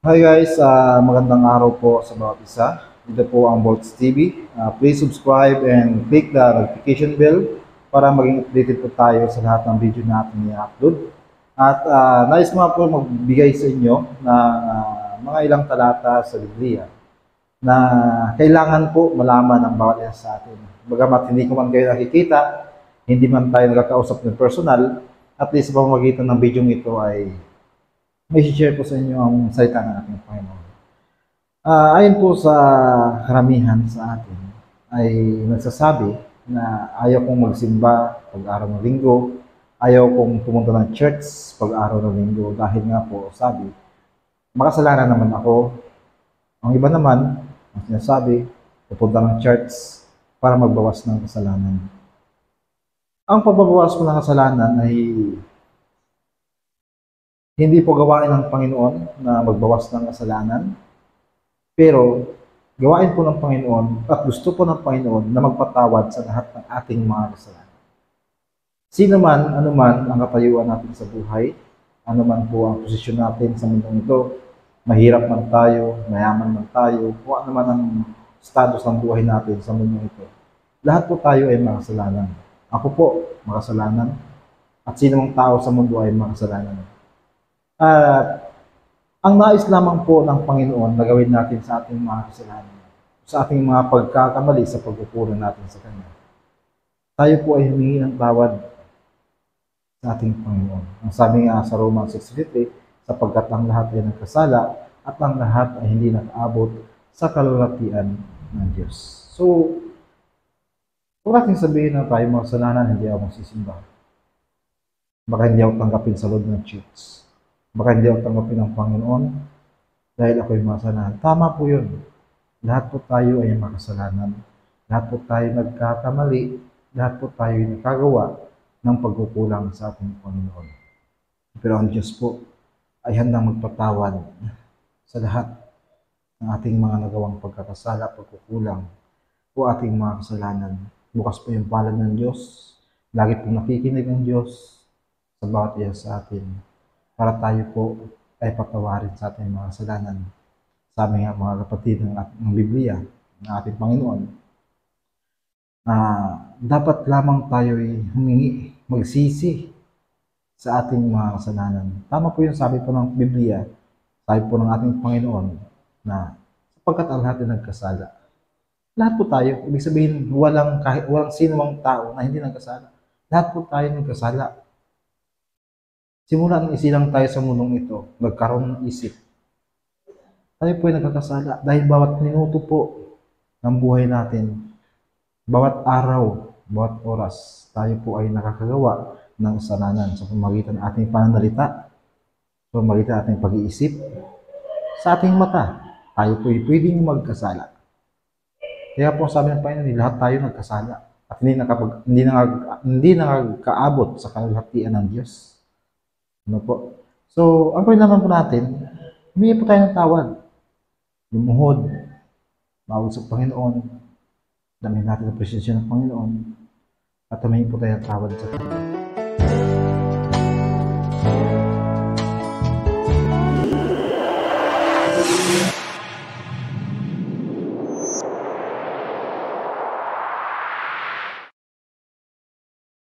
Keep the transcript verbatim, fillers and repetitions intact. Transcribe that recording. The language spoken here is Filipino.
Hi guys, ah, magandang araw po sa bawat isa. Dito po ang Bolts T V. Ah, please subscribe and click the notification bell para maging updated po tayo sa lahat ng video natin i-upload. At ah, nais ko nga po magbigay sa inyo ng ah, mga ilang talata sa Biblia na kailangan po malaman ng bawat isa sa atin. Bagamat hindi ko man kayo nakikita, hindi man tayo nakakausap ng personal, at least sa pamamagitan ng video ito ay may share ko sa inyo ang salita ng ating Panginoon. Ah, ayon po sa karamihan sa atin ay nagsasabi na ayaw kong magsimba pag araw ng linggo, ayaw kong pumunta ng church pag araw ng linggo dahil nga po sabi, makasalanan naman ako. Ang iba naman, ang sinasabi, pupunta ng church para magbawas ng kasalanan. Ang pagbabawas po ng kasalanan ay hindi po gawain ng Panginoon na magbawas ng kasalanan, pero gawain po ng Panginoon at gusto po ng Panginoon na magpatawad sa lahat ng ating mga kasalanan. Sino man, ano man ang katayuan natin sa buhay, ano man po ang posisyon natin sa mundong ito, mahirap man tayo, mayaman man tayo, o ano man ang status ng buhay natin sa mundong ito, lahat po tayo ay makasalanan. Ako po, makasalanan, at sino mang tao sa mundo ay makasalanan. At ang nais lamang po ng Panginoon na gawin natin sa ating mga kasalanan, sa ating mga pagkakamali sa pagkukulang natin sa Kanya. Tayo po ay humingi ng tawad sa ating Panginoon. Ang sabi nga sa Romans six fifty, sapagkat ang lahat ay nagkasala at ang lahat ay hindi nakaabot sa kalulatian ng Diyos. So, kung natin sabihin na tayo makasalanan, hindi ako magsisimba. Baka hindi ako tanggapin sa loob ng church. Baka hindi ako tanggapin ng Panginoon dahil ako'y makasalanan. Tama po yun. Lahat po tayo ay makasalanan. Lahat po tayo nagkakamali. Lahat po tayo ay nakagawa ng pagkukulang sa ating Panginoon. Pero ang Diyos po ay handang magpatawad sa lahat ng ating mga nagawang pagkakasala, pagkukulang, o ating mga kasalanan. Bukas po yung palad ng Diyos. Lagi pong nakikinig ang Diyos sa bawat isa sa atin para tayo po ay patawarin sa ating mga kasalanan. Sabi nga mga kapatid ng, ng Biblia, ng ating Panginoon, na uh, dapat lamang tayo ay humingi, magsisi sa ating mga kasalanan. Tama po yung sabi po ng Biblia, sabi po ng ating Panginoon, na sapagkat ang lahat ay nagkasala. Lahat po tayo, ibig sabihin, walang, kahit, walang sino mang tao na hindi nagkasala. Lahat po tayo nagkasala. Simula nang isilang tayo sa mundong ito, nagkaroon ng isip. Tayo po ay nagkakasala dahil bawat minuto po ng buhay natin, bawat araw, bawat oras, tayo po ay nakakagawa ng kasalanan sa pamamagitan ng ating pananalita, sa pamamagitan ng ating pag-iisip, sa ating mata. Tayo po ay pwedeng magkasala. Kaya po sabi ng Panginoon, lahat tayo nagkasala at hindi nakapag, hindi nakag, hindi nakakaabot sa kalulatian ng Diyos. Ano po? So, ang kailangan po natin, humingi po tayo ng tawad. Lumuhod, mawag sa Panginoon, damihan natin ang presensya ng Panginoon, at humingi po tayo ng tawad sa Kanya.